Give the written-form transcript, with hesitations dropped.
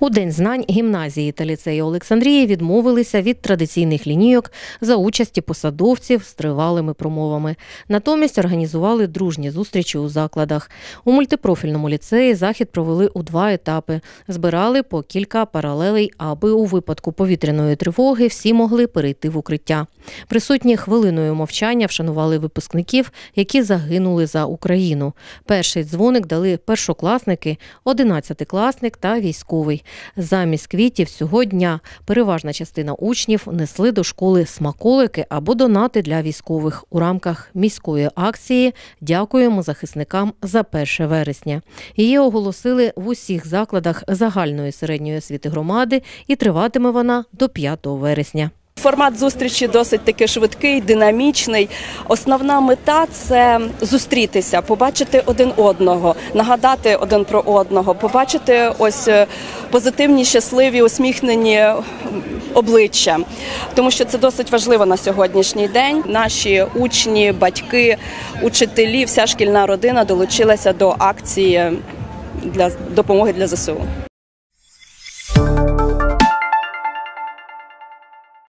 У День знань гімназії та ліцеї Олександрії відмовилися від традиційних лінійок за участі посадовців з тривалими промовами. Натомість організували дружні зустрічі у закладах. У мультипрофільному ліцеї захід провели у 2 етапи. Збирали по кілька паралелей, аби у випадку повітряної тривоги всі могли перейти в укриття. Присутні хвилиною мовчання вшанували випускників, які загинули за Україну. Перший дзвоник дали першокласники, 11-класник та військовий. Замість квітів цього дня переважна частина учнів несли до школи смаколики або донати для військових у рамках міської акції «Дякуємо захисникам за 1 вересня». Її оголосили в усіх закладах загальної середньої освіти громади і триватиме вона до 5 вересня. Формат зустрічі досить таки швидкий, динамічний. Основна мета – це зустрітися, побачити один одного, нагадати один про одного, побачити ось позитивні, щасливі, усміхнені обличчя. Тому що це досить важливо на сьогоднішній день. Наші учні, батьки, учителі, вся шкільна родина долучилася до акції для допомоги для ЗСУ.